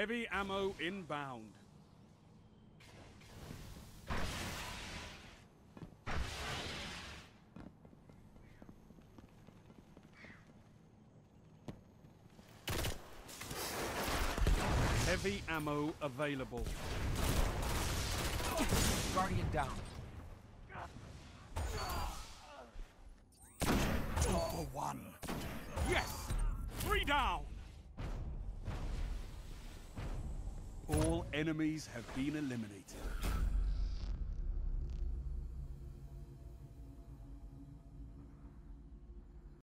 Heavy ammo inbound. Heavy ammo available. Guardian down. 2 for 1. Yes! 3 down! All enemies have been eliminated.